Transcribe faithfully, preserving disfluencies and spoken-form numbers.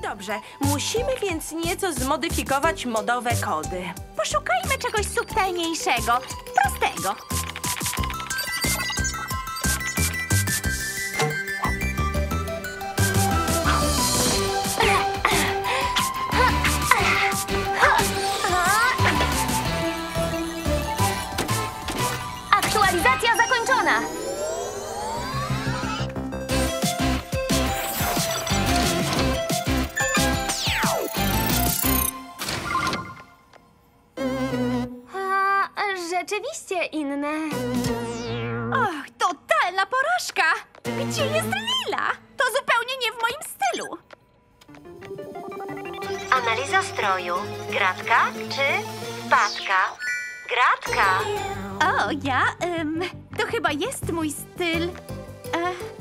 Dobrze, musimy więc nieco zmodyfikować modowe kody. Poszukajmy czegoś subtelniejszego, prostego. Aktualizacja zakończona. Rzeczywiście inne. Och, totalna porażka! Gdzie jest Lila? To zupełnie nie w moim stylu. Analiza stroju. Gratka czy wpadka? Gratka. O, ja? Ym, to chyba jest mój styl. E,